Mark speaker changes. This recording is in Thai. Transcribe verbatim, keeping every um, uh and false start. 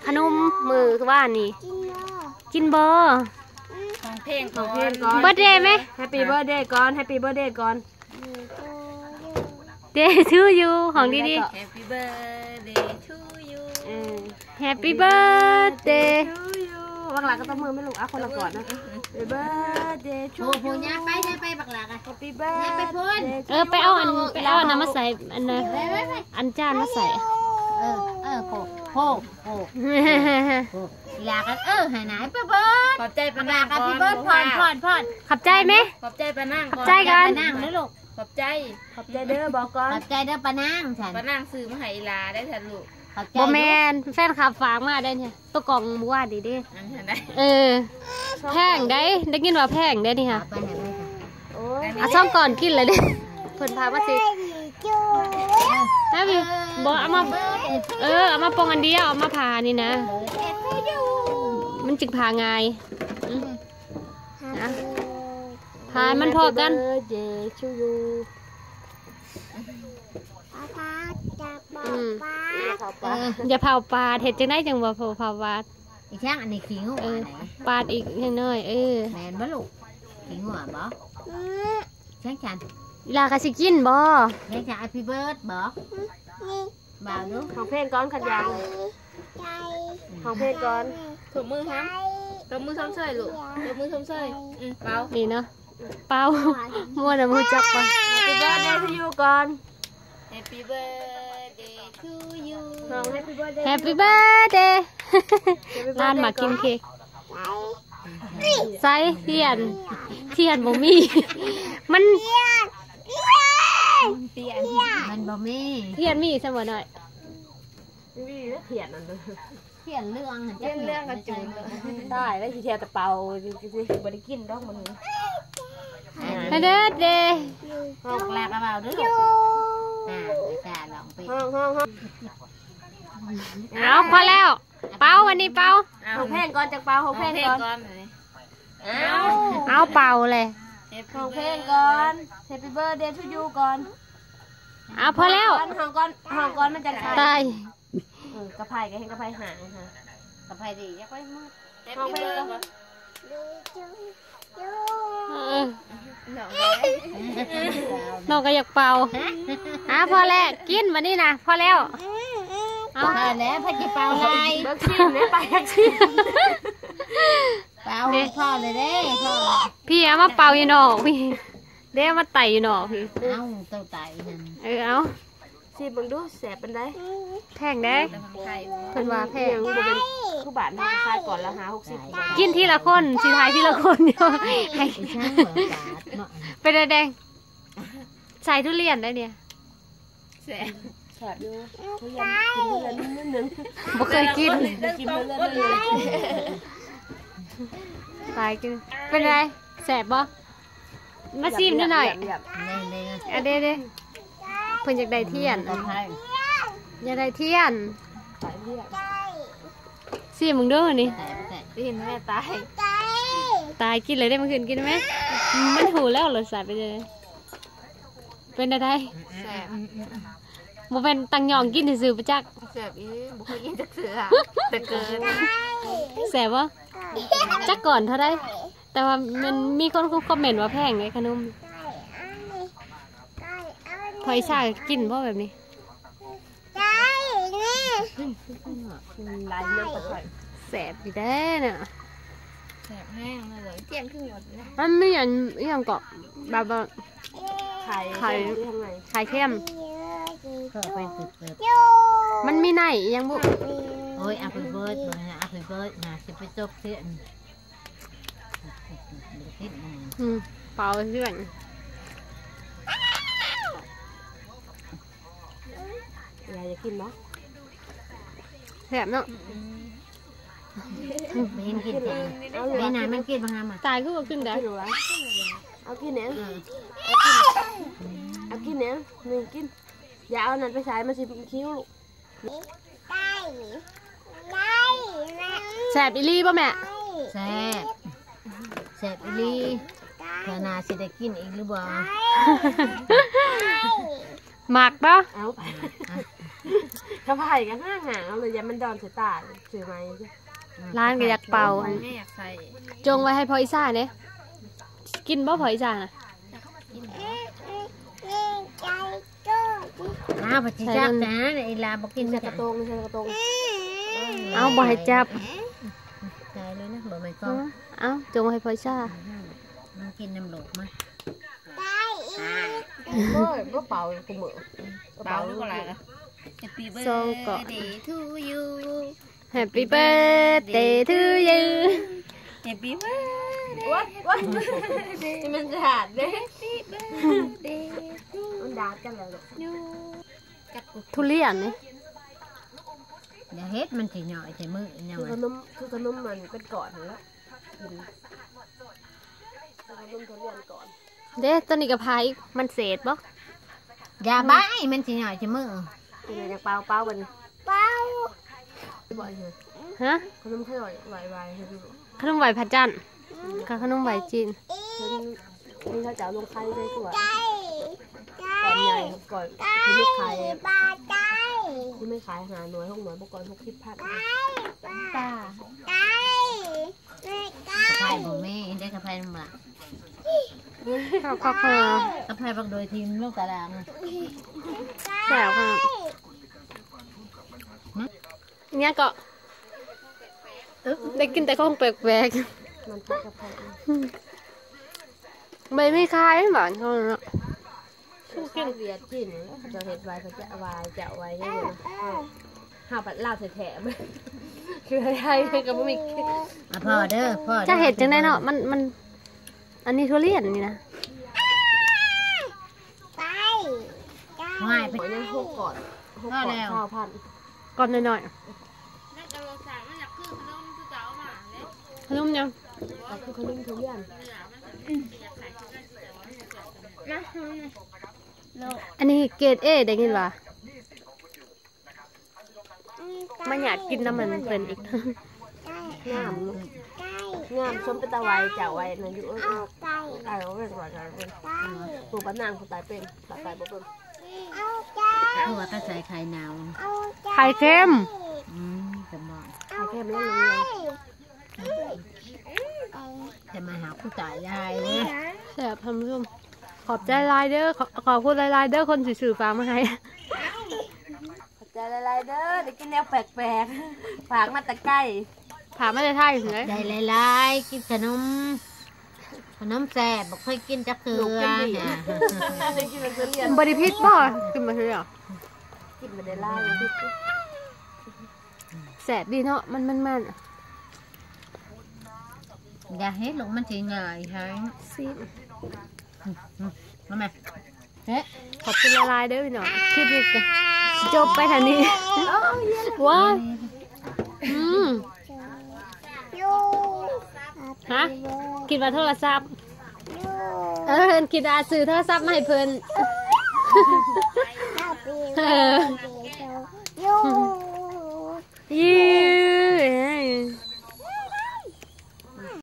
Speaker 1: ขนมมือคือว่านี่กินบอ
Speaker 2: ของเพลงของเพ
Speaker 1: ลงก่อนเบิร์ดเดย์ไหมแฮปปี้เบิร์ดเดย์ก่อนแฮปปี้เบิร์ดเดย์ก่อนเดย์ทูยูของดีดี
Speaker 2: Happy birthday to you
Speaker 1: Happy birthday
Speaker 2: to you
Speaker 1: บักหลาก็ต้องมือไม่ลูกอ่ะคนละก่อนนะ Happy birthday to you
Speaker 2: โอ้โหย่าไปย่าไปบักหลากัน
Speaker 1: Happy birthday
Speaker 2: ไปพูด
Speaker 1: เออไปเอาอันไปเอาอันน้ำมาใส่อันนั้นอันจานมาใส่
Speaker 2: เออเออโผล่โผล่โผล่หลากันเออหายไหนไปเบิร์ดขอบใจปะนางกันพี่เบิร์ดพอดพอดพอด
Speaker 1: ขอบใจไหม
Speaker 2: ขอบใจปะนาง
Speaker 1: ขอบใจกัน
Speaker 2: ปะนางนะลูกขอบใจ
Speaker 1: ขอบใจเด้อบอกก่อน
Speaker 2: ขอบใจเด้อปะนางฉันปะนางซื้อมาให้ลาได้ทันลูก
Speaker 1: โบแมนแฟนขับฝากมาได้เนี่ยตัวกล่องบัวดีดิเออแพงได้ได้กินว่าแพงได้นี่ค่ะอ่ะซ่อมก่อนกินเลยดิเพิ่นพามาสิถ้าพี่บอกเอามาเออเอามาปองอันเดียวเอามาผ่านี่นะมันจึงผ่าง่ายผ่ามันพอกันอย่าเผาปลาเห็ดจังได้จังว่าเผาเผาปลา
Speaker 2: อีกแค่อันนี้ขิงหัว
Speaker 1: ปลาอีกอย่างน้อยเออ
Speaker 2: แมนบ่ลูกขิงหัวบ่แช่งฉัน
Speaker 1: ลากระสิกินบ่
Speaker 2: แช่งฉัน Happy Birthday บ่บ่าวลูก
Speaker 1: ของเพลงก้อนขัดยางของเพลงก้อน
Speaker 2: ถูกมือครับถูกมือซ้ำเสยลูกถูกมือซ้ำเสยเปล่า
Speaker 1: นี่เนาะเปล่ามัวแต่มือจับไป Happy birthday to you ก่อน
Speaker 2: Happy birthday to you
Speaker 1: น้อง Happy birthday Happy birthday ร้านมากินเค้กใส่เทียนเทียนบ่มีมัน
Speaker 2: เทียนมันบ่มี
Speaker 1: เทียนมีเสมอหน่อย
Speaker 2: มีแล้วเทียนนั่นเลยเทียนเรื่อง
Speaker 1: เทียนเรื่องกระจุยได้แล้วทีเทียนตะเปาสิบ่ได้กินดอกมันเด้อเด้อ
Speaker 2: ห้องลากระเป๋าด้วยอ่าจ่าลองไป
Speaker 1: ห้องห้องห้องเอาพอแล้วเป่าวันนี้เป่าหกเพลงก่อนจากเป่าหกเพลงก่อนเอาเอาเป่าเลยหกเพลงก่อน Happy birthday to you ก่อนเอาพอแล้วห้องก่อนห้องก่อนมันจะตายกระไผ่ก็เห็นกระไผ่หางค่ะ
Speaker 2: กระไผ่ดียักษ์ไว้มืด
Speaker 1: ห้องเพลงน้องก็อยากเป่าอ่ะพอแล้วกินวันนี้นะพอแล้ว
Speaker 2: เอาแล้วพัดจะเป่าลาย
Speaker 1: เบิกชิมเนี่ยไปชิม
Speaker 2: เป่าให้พ่อเลยเด้พ่อ
Speaker 1: พี่เอามาเป่าอยู่หนอกพี่เด้มาไต่อยู่หนอกพี่
Speaker 2: เอาเต่าไต่นั่น
Speaker 1: เออเอาชิมบังดูแสบเป็นไรแพงได้เพิ่นว่าแพงเป็นคู่บาทมาค่ายก่อนแล้วหาหกสิบกินทีละคนสีไทยทีละคนเดียวเป็นแดงใส่ทุเรียนได้เนี่ย
Speaker 2: แสบ
Speaker 1: แสบอยู่ทุเรียนกินทุเรียนนิดนึงบ่เคยกินกินทุเรียนเลยตายกินเป็นไรแสบบ่มาชิมดูหน่อยอ่ะเด้เด้เพิ่นอยากได้เทียนอยากได้เทียนชิมมึงดูนี่
Speaker 2: เห็นแม่ตาย
Speaker 1: ตายกินเลยได้มาคืนกินไหมมันถูแล้วหรอสายไปเลยเป็นอะไร
Speaker 2: แสบ
Speaker 1: โมเป็นตังยองกินถือไปจัก
Speaker 2: แสบอีบุคกินจักเสือแต่เกิน
Speaker 1: แสบวะจักก่อนเท่าไรแต่ว่ามันมีคนคอมเมนต์ว่าแพงไงขนมพอยชากินเพราะแบบนี้แสบดีแน่น่ะ
Speaker 2: แสบแห้งเลยเทียนขึ้นหมดเลย
Speaker 1: มันไม่อย่างอย่างเกาะแบบว่าไข่ไข่ไข่เข้มมันมีไหนยังบุ
Speaker 2: โอ้ยอาไปเบิร์ดเลยนะอาไปเบิร์ดนะจะไปจบเทียน
Speaker 1: เป่าเพื่อนยายจะกินมั้ยแสบเนาะ
Speaker 2: ไม่เห็นกินจ้ะไม่นานมันกินบางงามอ่ะ
Speaker 1: ตายก็ว่าขึ้นได้เอากินเนี้ยเอากินเนี้ยหนึ่งกินอย่าเอานั่นไปใช้มาสิคิ้วแสบอีลี่ป่ะแม่
Speaker 2: แสบแสบอีลี่เธอนาสิได้กินอีกหรือเปล่า
Speaker 1: หมักป่ะ
Speaker 3: กระไผ่กันห้างหางเอาเลยยันมันดอนใส่ตาถือไหม
Speaker 1: ร้านก็อยากเป่า
Speaker 2: ไม่อยากใส่
Speaker 1: จงไว้ให้พออีซ่าเนี่ยกินบ่พออีซ่าน่ะ
Speaker 2: อ้าวปฏิจับนะไอ้ลาบอกกิน
Speaker 3: ใส่
Speaker 2: สัก
Speaker 3: กระตงใส่กระตง
Speaker 1: เอาบ่ให้จับ
Speaker 2: ใส่เลยนะบอกไม่ก็
Speaker 1: เอาจงไว้ให้พออีซ่า
Speaker 2: มันกินน้ำหลกมั้ย
Speaker 3: เฮ้ยก็เป่ากูเหมือ
Speaker 2: เป่าหรือเปล่า Happy birthday to you
Speaker 1: Happy birthday to you
Speaker 2: Happy birthday
Speaker 3: วัดวัดมันดาดเด้
Speaker 2: Happy birthday
Speaker 3: มันดาดกันแล้ว
Speaker 2: you
Speaker 1: ทุเรียนนี่
Speaker 2: อย่าเฮ็ดมันสิหน่อยใส่มือเนี่ย
Speaker 3: คือ
Speaker 2: มั
Speaker 3: ข
Speaker 2: น
Speaker 3: นมคือขนมมันเป็นก่อนแล้วกินขนมทุเรียนก่อน
Speaker 1: เด้ตัวนี้กับพายมันเศษบ่
Speaker 2: อย่าบ้ายมันสิหน่อยใส่มือ
Speaker 3: กินอะไรเปล่าเปล่าวันเปล่าบ่อยเลย
Speaker 1: ฮะ
Speaker 3: ขนมขย่อยไหวไหวให้ดู
Speaker 1: ขนมไหวพระจันทร์กับขนมไหวจีน
Speaker 3: นี่เขาจะเอาลงไข่ได้ตัวก่อนใหญ่ก่อนที่ไม่ขายที่ไม่ขายหาหน่วยห้องหน่วยบุกก่อนหกสิบพัน
Speaker 2: ตาไผ่บ่แม่ได้กระไผ่น้ำหลัก
Speaker 1: ข้าวข้าวข้าว
Speaker 2: กระไผ่บักโดยทีมลูกตาราง
Speaker 1: แซ่บค่ะเนี่ยก็ได้กินแต่ของแปลก
Speaker 3: มันพักกับไผ่
Speaker 1: ๆใบไม่คายหวานเขาเนาะ
Speaker 3: กินเวียดกินจะเห็ดไว้เขาจะวายจะไว้ได้เลยห้าปัดลาบแถมคือให้ให้กับมิก
Speaker 2: อ่ะพ่อเด้อพ่อ
Speaker 1: จะเห็ดจังได้เนาะมันมันอันนี้ทุเรียนนี่นะ
Speaker 2: ง่ายไป
Speaker 3: หอยนั่นหกก่อนหกก่อนข้าวพัน
Speaker 1: ก่อนหน่อยๆขนมยัง
Speaker 3: ก็คือขนมทุเรียน
Speaker 1: อันนี้เกรดเอได้ยินว่ามันอยากกินน้ำมันเพิ่นอีก
Speaker 3: งามงามชมเป็นตะไวจะไว้นั่นอยู่เออตายแล้วเป็นก่อนจะเป็นตัวปนางคนตายเป็นตายบ่เป็น
Speaker 2: พ่อก็ใส่ไข่นาว
Speaker 1: ไข่เค็ม
Speaker 2: อืมสมอง
Speaker 3: ไข่เค็มเล่นลง
Speaker 2: จะมาหาผู้ตายได้เลย
Speaker 1: แซ่บทำร่วมขอบใจไลายเด้อขอขอบคุณไลายๆเด้อคนสื่อๆฝากมาให้
Speaker 3: ขอบใจหลายๆเด้อได้กินแนวแปลกๆฝากมาตะไก่
Speaker 1: ถามมาได้ไทยถึงไหน
Speaker 2: ได้หลายๆกินขนมขนมแซ่บบ่เคยกินจักเทื่อเนี่ย
Speaker 3: ได้กินมันทุเรียน
Speaker 1: บริพิษบ่กินมาเถอะ
Speaker 3: กินมันได้ล่าอย่างที่
Speaker 1: แสบดีเนาะมันมันมัน
Speaker 2: อย่าเฮ็ดลูกมันสิง่ายทั้ง
Speaker 1: ซี
Speaker 2: มาแม่เฮ้ย
Speaker 1: ขอบคุณละลายเด้อพี่น้องคลิปนี้ก็จบไปทันนี้ว้าอืมฮะกินมาโทรศัพท์เออกินอาซื้อโทรศัพท์มาให้เพิ่นเออ